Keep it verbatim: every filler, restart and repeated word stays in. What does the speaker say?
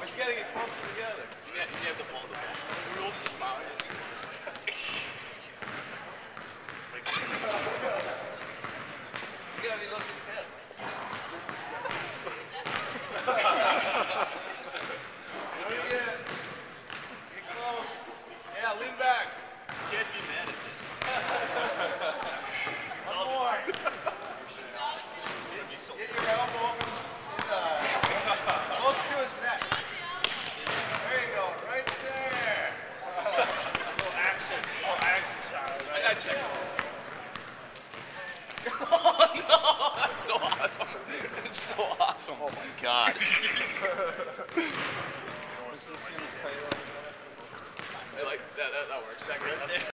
just gotta get closer together. You have, you have the ball, the ball. We all just smile. You gotta be looking pissed. Get, get close. Yeah, lean back. You can't be mad at this. One more. Get, get your elbow in, uh, close to his neck. There you go, right there. No action. No action shot. I gotta check. Oh no! That's so awesome. That's so awesome. Oh my God. I like that. That, that works. That great.